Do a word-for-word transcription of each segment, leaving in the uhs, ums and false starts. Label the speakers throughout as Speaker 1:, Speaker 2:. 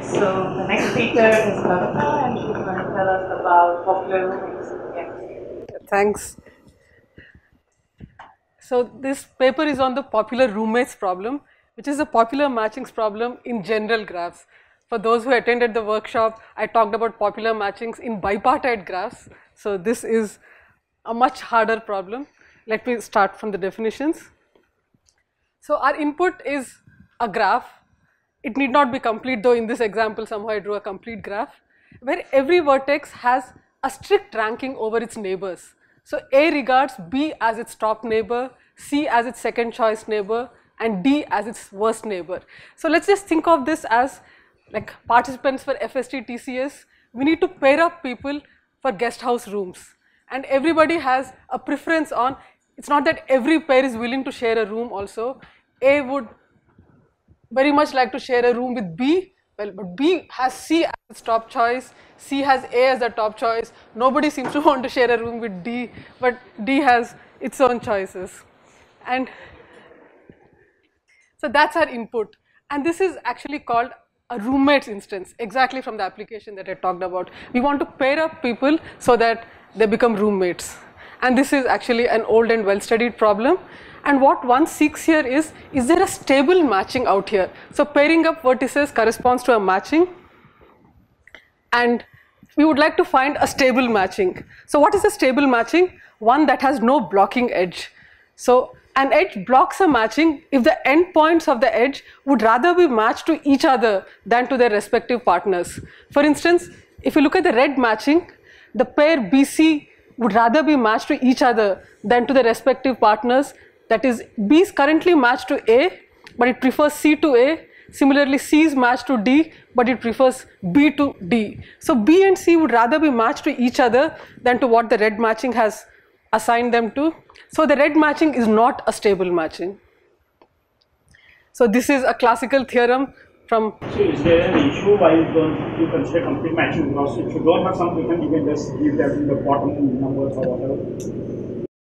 Speaker 1: So the next speaker is Kavita, and she's going to tell us about popular roommates. Yeah.
Speaker 2: Thanks. So this paper is on the popular roommates problem, which is a popular matchings problem in general graphs. For those who attended the workshop, I talked about popular matchings in bipartite graphs. So this is a much harder problem. Let me start from the definitions. So our input is a graph. It need not be complete, though in this example somehow I drew a complete graph, where every vertex has a strict ranking over its neighbors. So A regards B as its top neighbor, C as its second choice neighbor, and D as its worst neighbor. So let's just think of this as like participants for F S T T C S. We need to pair up people for guest house rooms, and everybody has a preference on, it's not that every pair is willing to share a room also. A would very much like to share a room with B, well, but B has C as its top choice, C has A as the top choice, nobody seems to want to share a room with D, but D has its own choices. And so that's our input, and this is actually called a roommates instance, exactly from the application that I talked about. We want to pair up people so that they become roommates, and this is actually an old and well studied problem. And what one seeks here is, is there a stable matching out here? So pairing up vertices corresponds to a matching, and we would like to find a stable matching. So what is a stable matching? One that has no blocking edge. So an edge blocks a matching if the endpoints of the edge would rather be matched to each other than to their respective partners. For instance, if you look at the red matching, the pair B C would rather be matched to each other than to the respective partners. That is, B is currently matched to A, but it prefers C to A. Similarly, C is matched to D, but it prefers B to D. So B and C would rather be matched to each other than to what the red matching has assigned them to. So the red matching is not a stable matching. So this is a classical theorem from...
Speaker 3: So is there an issue why you don't you consider complete matching? Because if you don't have some frequent, you can just leave that in the bottom numbers or whatever.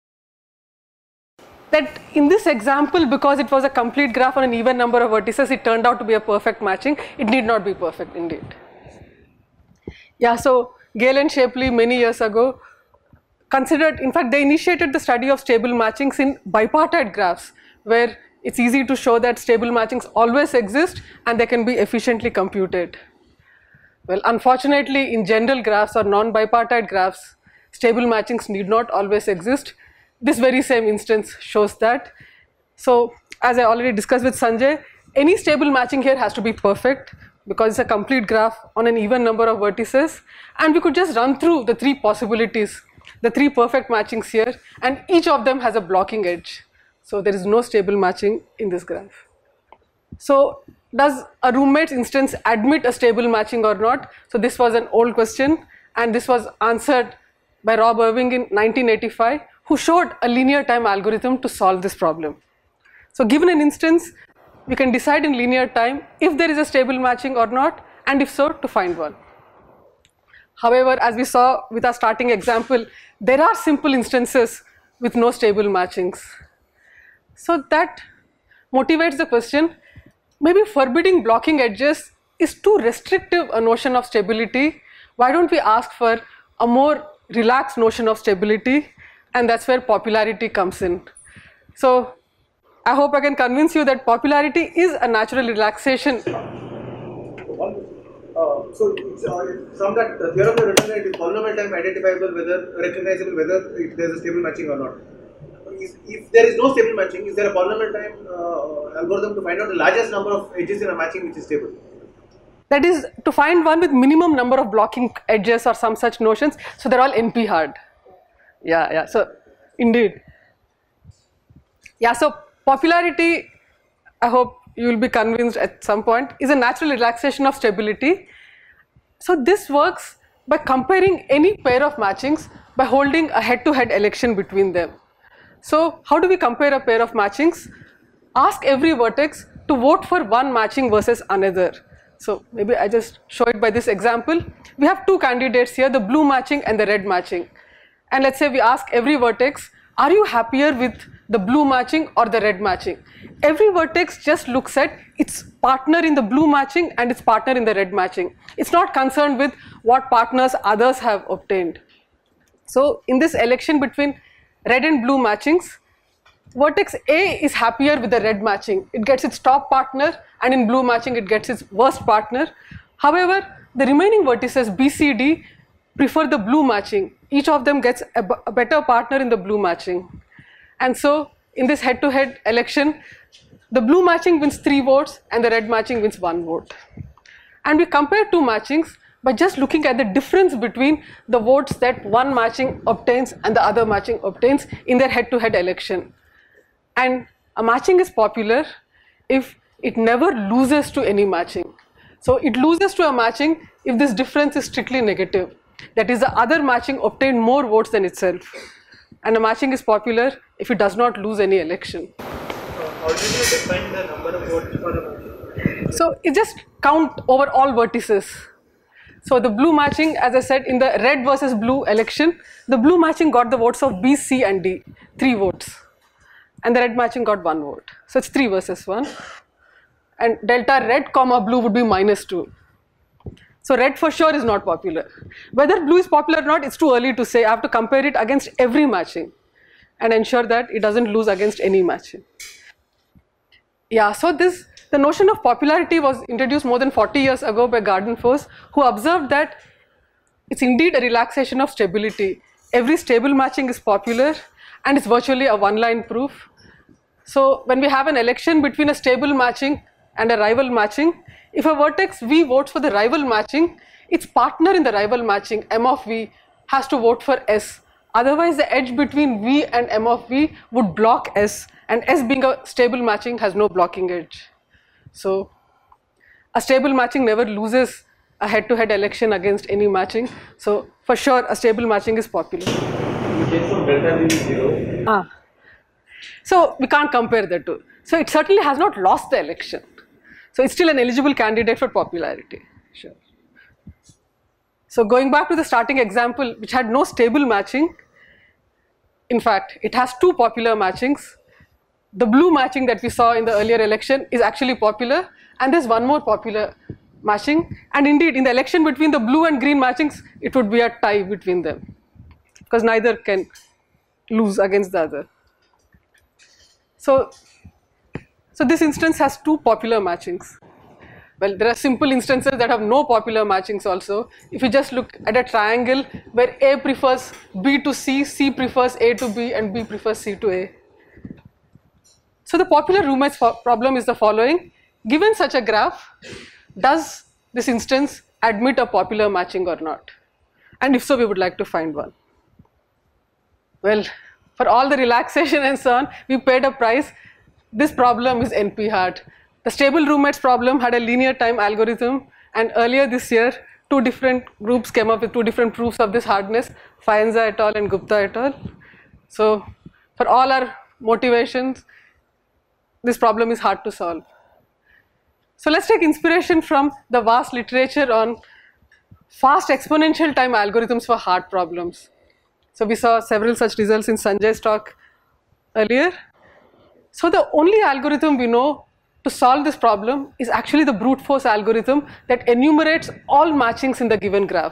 Speaker 2: That in this example, because it was a complete graph on an even number of vertices, it turned out to be a perfect matching. It need not be perfect indeed. Yeah, so Gale and Shapley many years ago considered, in fact they initiated the study of stable matchings in bipartite graphs, where it's easy to show that stable matchings always exist and they can be efficiently computed. Well, unfortunately in general graphs or non-bipartite graphs, stable matchings need not always exist. This very same instance shows that. So as I already discussed with Sanjay, any stable matching here has to be perfect because it's a complete graph on an even number of vertices, and we could just run through the three possibilities, the three perfect matchings here, and each of them has a blocking edge. So there is no stable matching in this graph. So does a roommates instance admit a stable matching or not? So this was an old question, and this was answered by Rob Irving in nineteen eighty-five, who showed a linear time algorithm to solve this problem. So given an instance, we can decide in linear time if there is a stable matching or not, and if so, to find one. However, as we saw with our starting example, there are simple instances with no stable matchings. So that motivates the question, maybe forbidding blocking edges is too restrictive a notion of stability. Why don't we ask for a more relaxed notion of stability? And that's where popularity comes in. So I hope I can convince you that popularity is a natural relaxation.
Speaker 4: Uh, so it's, uh, from that uh, theorem you written that it is polynomial time identifiable whether recognizable whether it, there is a stable matching or not. If, if there is no stable matching, is there a polynomial time uh, algorithm to find out the largest number of edges in a matching which is stable?
Speaker 2: That is to find one with minimum number of blocking edges or some such notions. So they're all N P hard. Yeah, yeah, so indeed. Yeah, so popularity, I hope you will be convinced at some point, is a natural relaxation of stability. So this works by comparing any pair of matchings by holding a head-to-head election between them. So how do we compare a pair of matchings? Ask every vertex to vote for one matching versus another. So maybe I just show it by this example. We have two candidates here, the blue matching and the red matching. And let's say we ask every vertex, are you happier with the blue matching or the red matching. Every vertex just looks at its partner in the blue matching and its partner in the red matching. It's not concerned with what partners others have obtained. So in this election between red and blue matchings, vertex A is happier with the red matching. It gets its top partner, and in blue matching it gets its worst partner. However, the remaining vertices B, C, D prefer the blue matching. Each of them gets a, a better partner in the blue matching. And so in this head-to-head election, the blue matching wins three votes and the red matching wins one vote. And we compare two matchings by just looking at the difference between the votes that one matching obtains and the other matching obtains in their head-to-head election. And a matching is popular if it never loses to any matching. So it loses to a matching if this difference is strictly negative. That is, the other matching obtained more votes than itself. And a matching is popular if it does not lose any election.
Speaker 4: Uh, how did you define the number of votes for a matching?
Speaker 2: So it just count over all vertices. So the blue matching, as I said, in the red versus blue election, the blue matching got the votes of B, C and D, three votes. And the red matching got one vote. So it's three versus one. And delta red comma blue would be minus two. So red for sure is not popular. Whether blue is popular or not, it's too early to say. I have to compare it against every matching and ensure that it doesn't lose against any matching. Yeah, so this, the notion of popularity was introduced more than forty years ago by Gardenfors, who observed that it's indeed a relaxation of stability. Every stable matching is popular and it's virtually a one-line proof. So when we have an election between a stable matching and a rival matching, if a vertex V votes for the rival matching, its partner in the rival matching, M of V, has to vote for S. Otherwise, the edge between V and M of V would block S, and S being a stable matching has no blocking edge. So a stable matching never loses a head-to-head election against any matching. So for sure, a stable matching is popular.
Speaker 3: In case of delta V zero.
Speaker 2: Ah. So we can't compare the two. So it certainly has not lost the election. So it's still an eligible candidate for popularity. Sure. So going back to the starting example, which had no stable matching, in fact, it has two popular matchings. The blue matching that we saw in the earlier election is actually popular, and there's one more popular matching. And indeed, in the election between the blue and green matchings, it would be a tie between them, because neither can lose against the other. So, so this instance has two popular matchings. Well, there are simple instances that have no popular matchings also. If you just look at a triangle where A prefers B to C, C prefers A to B, and B prefers C to A. So the popular roommates problem is the following. Given such a graph, does this instance admit a popular matching or not? And if so, we would like to find one. Well, for all the relaxation and so on, we paid a price. This problem is N P hard. The stable roommates problem had a linear time algorithm, and earlier this year, two different groups came up with two different proofs of this hardness, Faenza et al. And Gupta et al. So for all our motivations, this problem is hard to solve. So let's take inspiration from the vast literature on fast exponential time algorithms for hard problems. So we saw several such results in Sanjay's talk earlier. So the only algorithm we know to solve this problem is actually the brute force algorithm that enumerates all matchings in the given graph.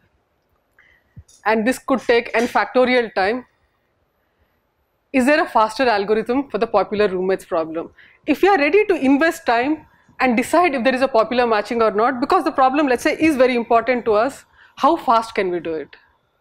Speaker 2: And this could take n factorial time. Is there a faster algorithm for the popular roommates problem? If we are ready to invest time and decide if there is a popular matching or not, because the problem, let's say, is very important to us, how fast can we do it?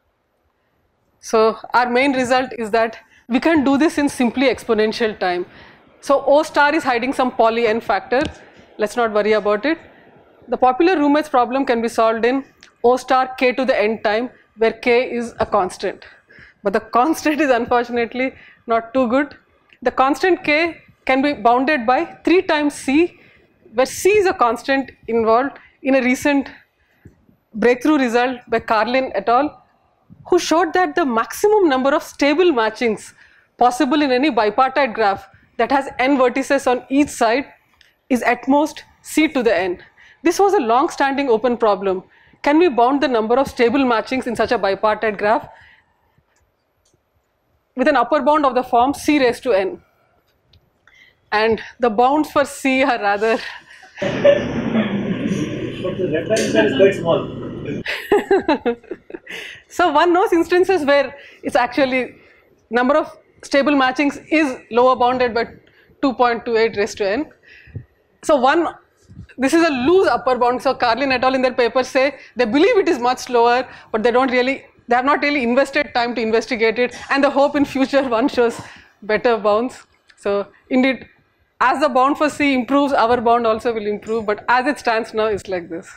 Speaker 2: So our main result is that we can do this in simply exponential time. So O star is hiding some poly n factor. Let's not worry about it. The popular roommates problem can be solved in O star k to the n time, where k is a constant. But the constant is unfortunately not too good. The constant k can be bounded by three times c, where c is a constant involved in a recent breakthrough result by Carlin et al., who showed that the maximum number of stable matchings possible in any bipartite graph that has n vertices on each side is at most c to the n. This was a long-standing open problem. Can we bound the number of stable matchings in such a bipartite graph? with an upper bound of the form C raised to n. And the bounds for C are rather
Speaker 3: But the rectangle is quite small.
Speaker 2: So one knows instances where it's actually number of stable matchings is lower bounded by two point two eight raised to n. So one, this is a loose upper bound. So Carlin et al. In their paper say they believe it is much lower, but they don't really, they have not really invested time to investigate it, and the hope in future one shows better bounds. So indeed, as the bound for C improves, our bound also will improve, but as it stands now, it's like this.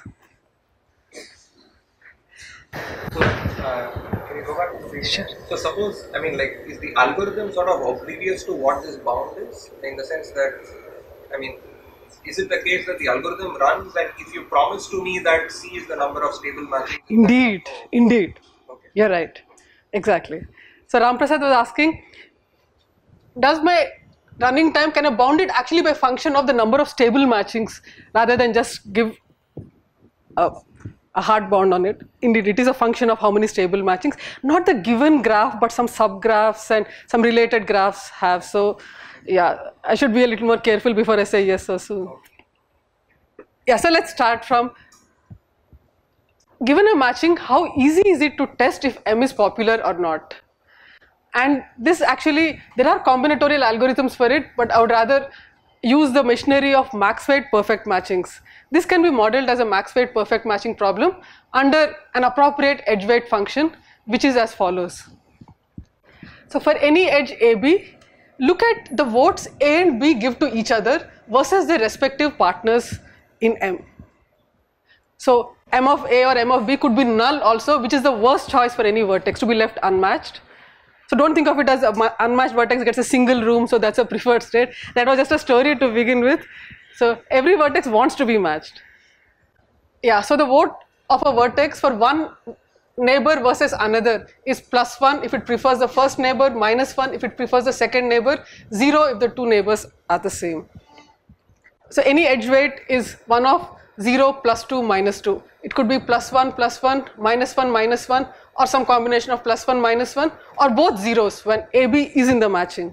Speaker 5: So, uh, can you go back to the Sure. So suppose, I mean, like, is the algorithm sort of oblivious to what this bound is? In the sense that, I mean, is it the case that the algorithm runs and if you promise to me that C is the number of stable matchings?
Speaker 2: Indeed,
Speaker 5: oh,
Speaker 2: indeed.
Speaker 5: Okay.
Speaker 2: You're right. Exactly. So Ram Prasad was asking, does my running time, can I bound it actually by function of the number of stable matchings rather than just give a, a hard bound on it? Indeed, it is a function of how many stable matchings, not the given graph, but some subgraphs and some related graphs have. So yeah, I should be a little more careful before I say yes or so. Yeah, so let's start from, given a matching, how easy is it to test if M is popular or not? And this actually, there are combinatorial algorithms for it, but I would rather use the machinery of max-weight perfect matchings. This can be modeled as a max-weight perfect matching problem under an appropriate edge weight function, which is as follows. So for any edge A B, look at the votes A and B give to each other versus their respective partners in M. So M of A or M of B could be null also, which is the worst choice for any vertex, to be left unmatched. So don't think of it as an unmatched vertex gets a single room, so that's a preferred state. That was just a story to begin with. So every vertex wants to be matched. Yeah, so the vote of a vertex for one neighbor versus another is plus one if it prefers the first neighbor, minus one if it prefers the second neighbor, zero if the two neighbors are the same. So any edge weight is one of zero plus two minus two. It could be plus one plus one, minus one minus one, or some combination of plus one minus one, or both zeros when A B is in the matching.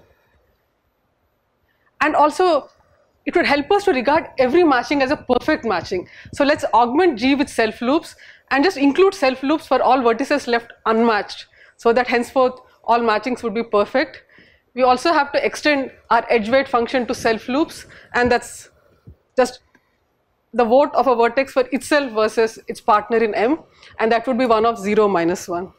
Speaker 2: And also it would help us to regard every matching as a perfect matching. So let's augment G with self loops and just include self loops for all vertices left unmatched, so that henceforth all matchings would be perfect. We also have to extend our edge weight function to self loops, and that's just the vote of a vertex for itself versus its partner in M, and that would be one of zero minus one.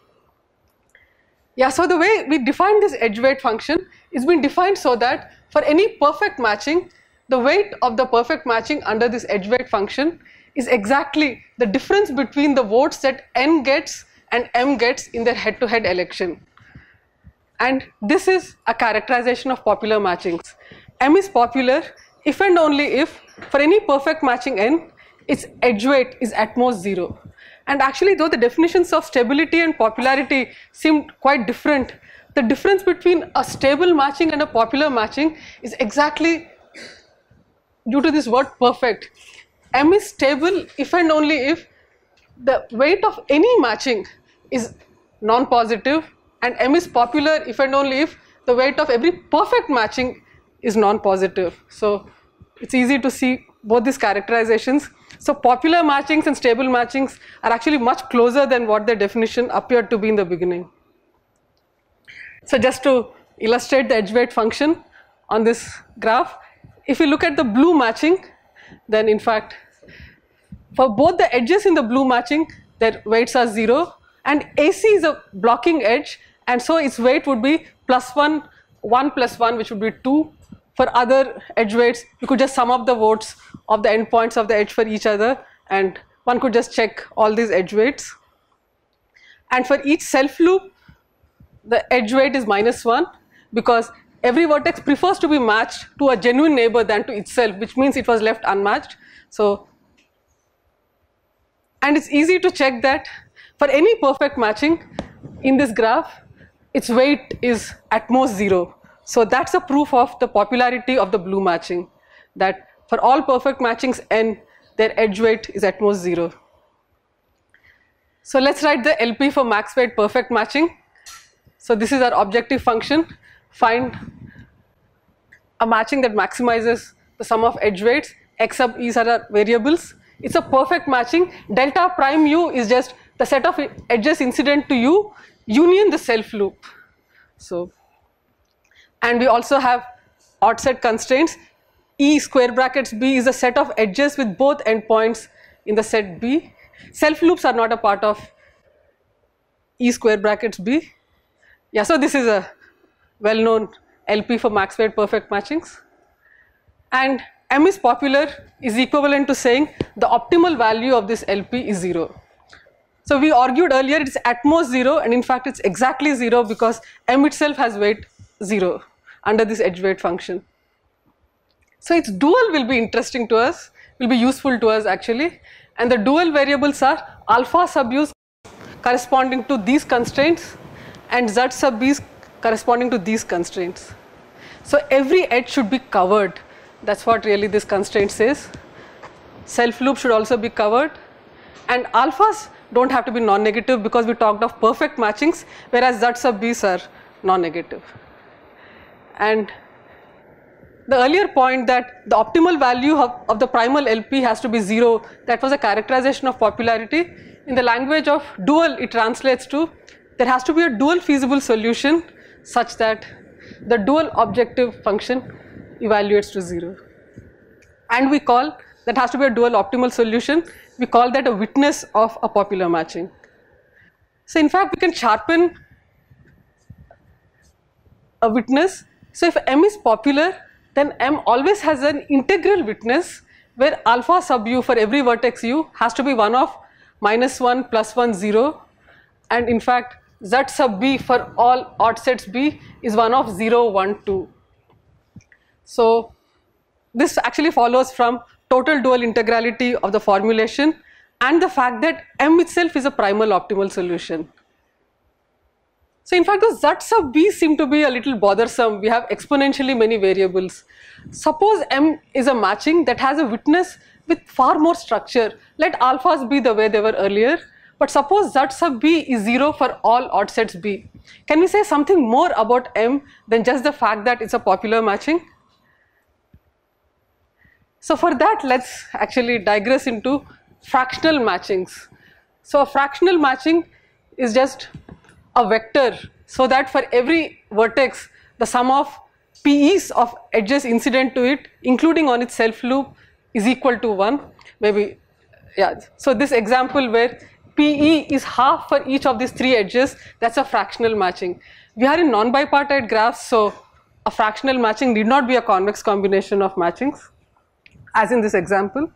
Speaker 2: Yeah, so the way we define this edge weight function is been defined so that for any perfect matching, the weight of the perfect matching under this edge weight function is exactly the difference between the votes that N gets and M gets in their head-to-head election. And this is a characterization of popular matchings. M is popular if and only if for any perfect matching N, its edge weight is at most zero. And actually, though the definitions of stability and popularity seem quite different, the difference between a stable matching and a popular matching is exactly due to this word perfect. M is stable if and only if the weight of any matching is non-positive, and M is popular if and only if the weight of every perfect matching is non-positive. So it's easy to see both these characterizations. So popular matchings and stable matchings are actually much closer than what their definition appeared to be in the beginning. So just to illustrate the edge weight function on this graph, if you look at the blue matching, then in fact for both the edges in the blue matching, their weights are zero, and A C is a blocking edge, and so its weight would be plus one, one plus one, which would be two. For other edge weights, you could just sum up the votes of the endpoints of the edge for each other, and one could just check all these edge weights. And for each self loop, the edge weight is minus one, because every vertex prefers to be matched to a genuine neighbor than to itself, which means it was left unmatched. So, and it's easy to check that for any perfect matching in this graph, its weight is at most zero. So that's a proof of the popularity of the blue matching, that for all perfect matchings N, their edge weight is at most zero. So let's write the L P for max weight perfect matching. So this is our objective function. Find a matching that maximizes the sum of edge weights. X sub e's are our variables. It's a perfect matching. Delta prime u is just the set of edges incident to u union the self loop. So, and we also have odd set constraints. E square brackets b is a set of edges with both endpoints in the set B. Self loops are not a part of E square brackets b. Yeah, so this is a well known L P for max weight perfect matchings. And M is popular is equivalent to saying the optimal value of this L P is zero. So we argued earlier it's at most zero, and in fact it's exactly zero because M itself has weight zero under this edge weight function. So its dual will be interesting to us, will be useful to us actually, and the dual variables are alpha sub u's corresponding to these constraints and z sub b's corresponding to these constraints. So every edge should be covered. That's what really this constraint says. Self loop should also be covered, and alphas don't have to be non-negative because we talked of perfect matchings, whereas z sub b's are non-negative. And the earlier point that the optimal value of, of the primal L P has to be zero, that was a characterization of popularity. In the language of dual, it translates to there has to be a dual feasible solution such that the dual objective function evaluates to zero. And we call that has to be a dual optimal solution, we call that a witness of a popular matching. So in fact we can sharpen a witness. So if M is popular, then M always has an integral witness where alpha sub u for every vertex u has to be one of minus one, plus one, zero, and in fact z sub b for all odd sets b is one of zero, one, two. So this actually follows from total dual integrality of the formulation and the fact that M itself is a primal optimal solution. So in fact those z sub b seem to be a little bothersome. We have exponentially many variables. Suppose M is a matching that has a witness with far more structure. Let alphas be the way they were earlier, but suppose z sub b is zero for all odd sets b. Can we say something more about M than just the fact that it's a popular matching? So for that, let's actually digress into fractional matchings. So a fractional matching is just a vector, so that for every vertex the sum of P Es of edges incident to it, including on its self loop, is equal to one. Maybe, yeah. So this example where P E is half for each of these three edges, that's a fractional matching. We are in non-bipartite graphs, so a fractional matching need not be a convex combination of matchings, as in this example.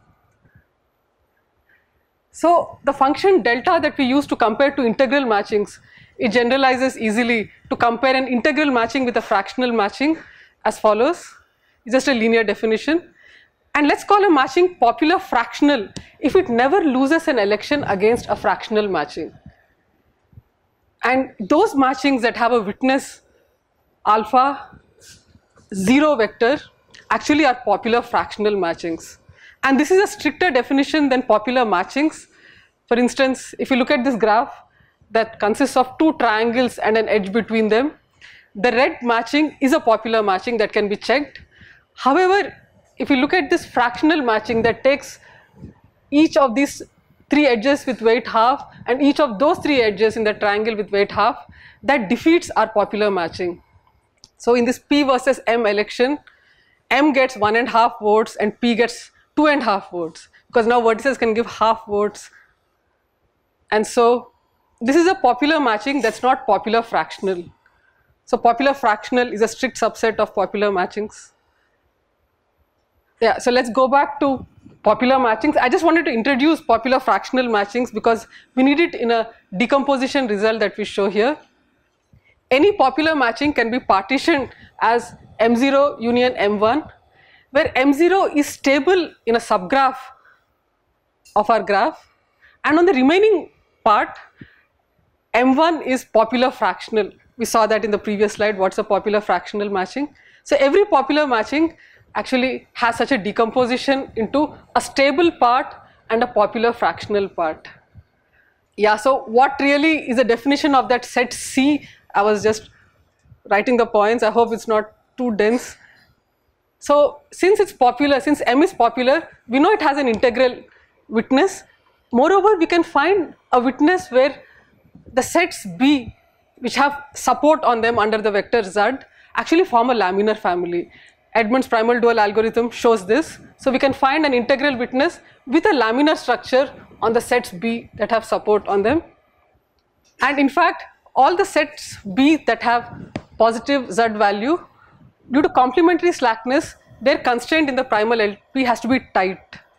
Speaker 2: So the function delta that we use to compare to integral matchings, it generalizes easily to compare an integral matching with a fractional matching as follows. It's just a linear definition. And let's call a matching popular fractional if it never loses an election against a fractional matching. And those matchings that have a witness alpha zero vector actually are popular fractional matchings. And this is a stricter definition than popular matchings. For instance, if you look at this graph that consists of two triangles and an edge between them, the red matching is a popular matching that can be checked. However, if you look at this fractional matching that takes each of these three edges with weight half and each of those three edges in the triangle with weight half, that defeats our popular matching. So in this P versus M election, M gets one and a half votes and P gets two and a half votes, because now vertices can give half votes. And so this is a popular matching that's not popular fractional. So popular fractional is a strict subset of popular matchings. Yeah, so let's go back to popular matchings. I just wanted to introduce popular fractional matchings because we need it in a decomposition result that we show here. Any popular matching can be partitioned as M zero union M one, where M zero is stable in a subgraph of our graph, and on the remaining part M one is popular fractional. We saw that in the previous slide, what's a popular fractional matching. So every popular matching actually has such a decomposition into a stable part and a popular fractional part. Yeah, so what really is the definition of that set C I was just writing the points. I hope it's not too dense. So since it's popular, since M is popular, we know it has an integral witness. Moreover, we can find a witness where the sets B, which have support on them under the vector Z, actually form a laminar family. Edmonds primal dual algorithm shows this. So we can find an integral witness with a laminar structure on the sets B that have support on them. And in fact, all the sets B that have positive Z value, due to complementary slackness, their constraint in the primal L P has to be tight.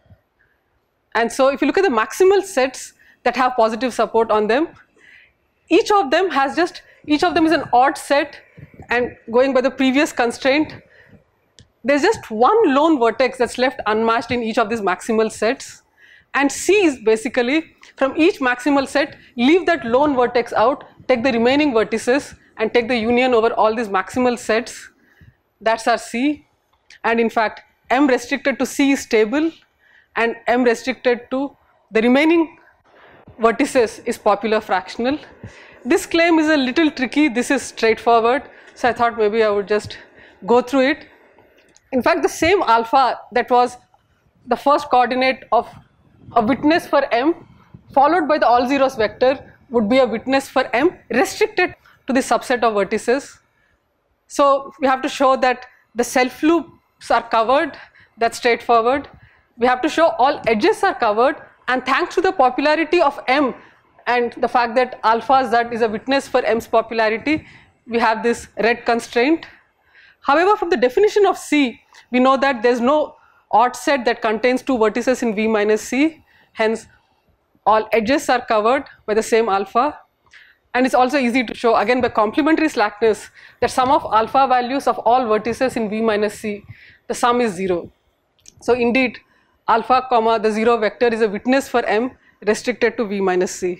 Speaker 2: And so if you look at the maximal sets that have positive support on them, each of them has just, each of them is an odd set, and going by the previous constraint, there's just one lone vertex that's left unmatched in each of these maximal sets. And C is basically, from each maximal set, leave that lone vertex out, take the remaining vertices and take the union over all these maximal sets. That's our C. And in fact, M restricted to C is stable, and M restricted to the remaining vertices is popular fractional. This claim is a little tricky. This is straightforward, so I thought maybe I would just go through it. In fact, the same alpha that was the first coordinate of a witness for M followed by the all zeros vector would be a witness for M restricted to the subset of vertices. So we have to show that the self loops are covered. That's straightforward. We have to show all edges are covered, and thanks to the popularity of M and the fact that alpha Z is a witness for M's popularity, we have this red constraint. However, from the definition of C, we know that there's no odd set that contains two vertices in V minus C. Hence, all edges are covered by the same alpha. And it's also easy to show, again by complementary slackness, that sum of alpha values of all vertices in V minus C, the sum is zero. So indeed, alpha comma the zero vector is a witness for M restricted to V minus C.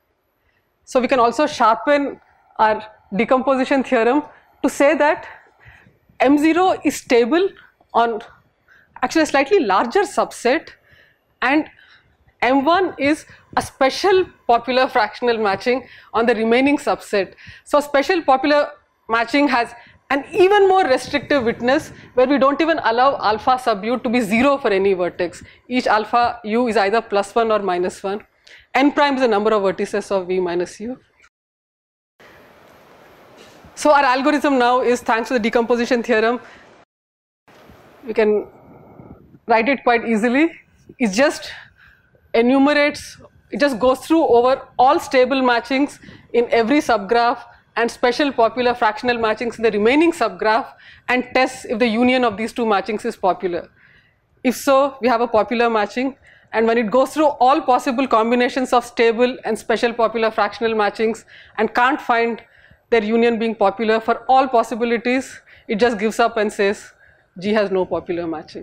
Speaker 2: So we can also sharpen our decomposition theorem to say that M zero is stable on actually a slightly larger subset, and M one is a special popular fractional matching on the remaining subset. So special popular matching has an even more restrictive witness where we don't even allow alpha sub u to be zero for any vertex. Each alpha u is either plus one or minus one. N prime is the number of vertices of V minus u. So our algorithm now is, thanks to the decomposition theorem, we can write it quite easily. It just enumerates, it just goes through over all stable matchings in every subgraph and special popular fractional matchings in the remaining subgraph, and tests if the union of these two matchings is popular. If so, we have a popular matching, and when it goes through all possible combinations of stable and special popular fractional matchings and can't find their union being popular for all possibilities, it just gives up and says G has no popular matching.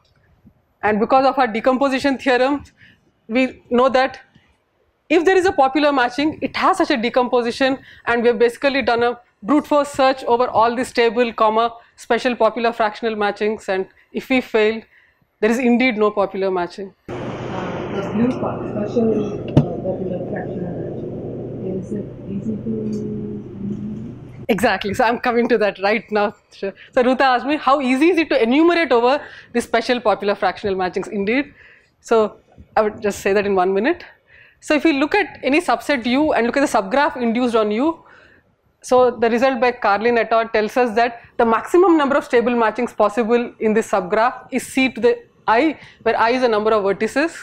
Speaker 2: And because of our decomposition theorem, we know that if there is a popular matching, it has such a decomposition, and we have basically done a brute force search over all the stable, comma, special popular fractional matchings, and if we fail, there is indeed no popular matching.
Speaker 1: Uh, the blue part, special uh, popular fractional matching, is it easy to?
Speaker 2: Exactly, so I'm coming to that right now. So Ruta asked me, how easy is it to enumerate over the special popular fractional matchings? Indeed. So I would just say that in one minute. So if we look at any subset U and look at the subgraph induced on U, so the result by Carlin et al. Tells us that the maximum number of stable matchings possible in this subgraph is C to the I, where I is the number of vertices.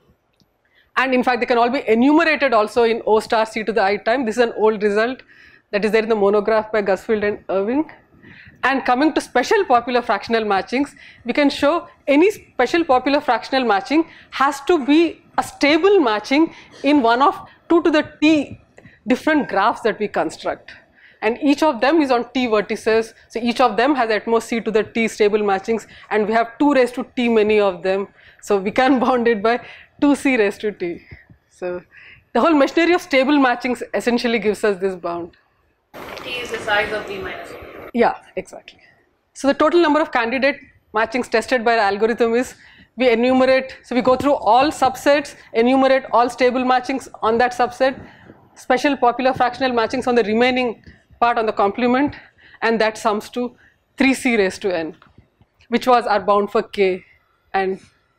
Speaker 2: And in fact, they can all be enumerated also in O star C to the I time. This is an old result that is there in the monograph by Gusfield and Irving. And coming to special popular fractional matchings, we can show any special popular fractional matching has to be a stable matching in one of two to the T different graphs that we construct. And each of them is on T vertices, so each of them has at most C to the T stable matchings, and we have two raised to T many of them, so we can bound it by two C raised to T. So the whole machinery of stable matchings essentially gives us this bound.
Speaker 1: T is the size of V minus one.
Speaker 2: Yeah, exactly. So the total number of candidate matchings tested by the algorithm is, we enumerate, so we go through all subsets, enumerate all stable matchings on that subset, special popular fractional matchings on the remaining part on the complement, and that sums to three c raised to n, which was our bound for k. And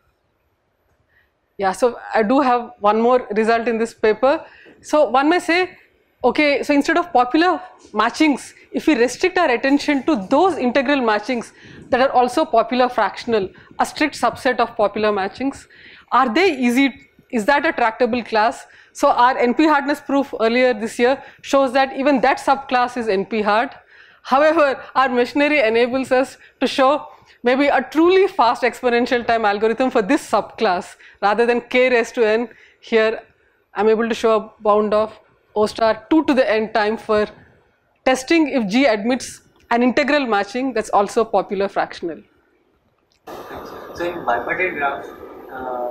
Speaker 2: yeah, so I do have one more result in this paper. So one may say, okay, so instead of popular matchings, if we restrict our attention to those integral matchings that are also popular fractional, a strict subset of popular matchings, are they easy? Is that a tractable class? So our N P hardness proof earlier this year shows that even that subclass is N P hard. However, our machinery enables us to show maybe a truly fast exponential time algorithm for this subclass rather than k raised to n. Here I'm able to show a bound of O star two to the n time for testing if G admits an integral matching that's also popular fractional.
Speaker 6: So in bipartite graph, uh,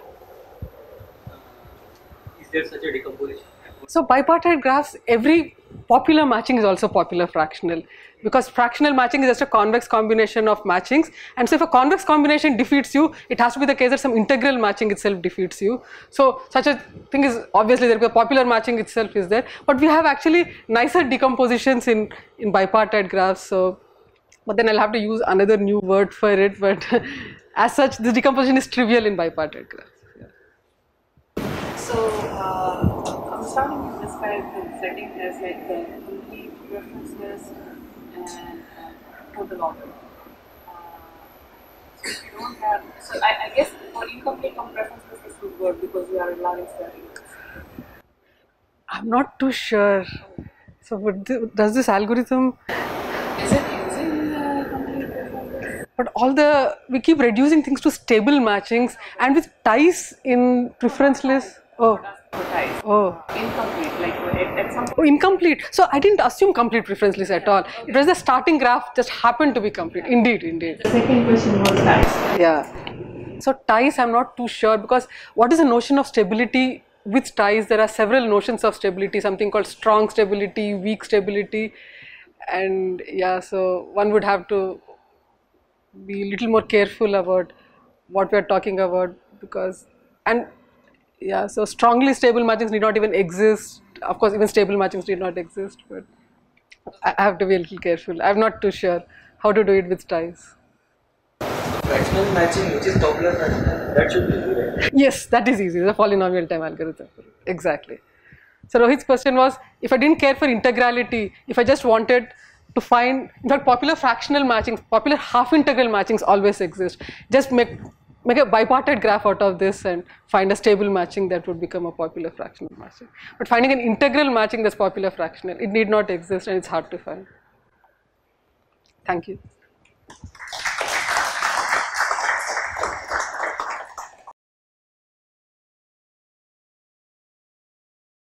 Speaker 6: is there such a decomposition?
Speaker 2: So bipartite graphs, every popular matching is also popular fractional, because fractional matching is just a convex combination of matchings, and so if a convex combination defeats you, it has to be the case that some integral matching itself defeats you. So such a thing is obviously there, because popular matching itself is there, but we have actually nicer decompositions in, in bipartite graphs. So, but then I'll have to use another new word for it, but as such this decomposition is trivial in bipartite graphs.
Speaker 1: So, uh, I'm starting to describe the setting as like the complete reference list and uh, total order. Uh, so, if you don't have, so I, I guess for incomplete reference list this would work because we are allowing settings.
Speaker 2: I'm not too sure. So, would th does this algorithm?
Speaker 1: Is it using uh, complete reference list?
Speaker 2: But all the, we keep reducing things to stable matchings, and with ties in preference list. Oh,
Speaker 1: Ties.
Speaker 2: oh,
Speaker 1: Incomplete, like at, at some
Speaker 2: oh, incomplete. So I didn't assume complete preference list at all. It was the starting graph just happened to be complete. Indeed, indeed.
Speaker 1: The second question was ties.
Speaker 2: Yeah. So ties, I'm not too sure, because what is the notion of stability with ties? There are several notions of stability, something called strong stability, weak stability, and yeah, so one would have to be a little more careful about what we are talking about, because, and yeah, so strongly stable matchings need not even exist. Of course, even stable matchings did not exist, but I have to be a little careful. I'm not too sure how to do it with ties.
Speaker 6: Fractional matching, which is popular fractional, that should be easy, right?
Speaker 2: Yes, that is easy, the polynomial time algorithm. Exactly. So Rohit's question was, if I didn't care for integrality, if I just wanted to find, in fact, popular fractional matchings, popular half integral matchings always exist. Just make make a bipartite graph out of this and find a stable matching that would become a popular fractional matching. But finding an integral matching that's popular fractional, it need not exist and it's hard to find. Thank you.